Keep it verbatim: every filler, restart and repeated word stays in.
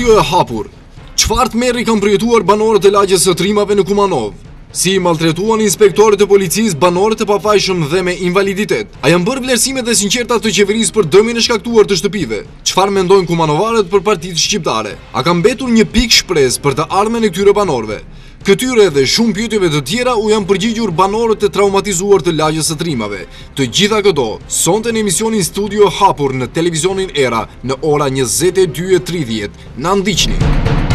Studio e hapur. Çfarë tmerri kanë përjetuar banorët e lagjes së Trimave në Kumanov? Si i maltretuan inspektorët e policisë banorët e pafajshëm dhe me invaliditet? A janë bërë vlerësimet e sinqerta të qeverisë për dëmin e shkaktuar të shtëpive? Çfarë mendojnë kumanovarët për partitë shqiptare? A ka mbetur një pikë shpresë për të ardhmen e këtyre banorëve? Këtyre dhe shumë pyetjeve të tjera u janë përgjigjur banorët e traumatizuar të lagjes së Trimave. Të gjitha këto sonte në emisionin Studio hapur në televizionin Era në ora njëzet e dy e tridhjet. Na ndiqni.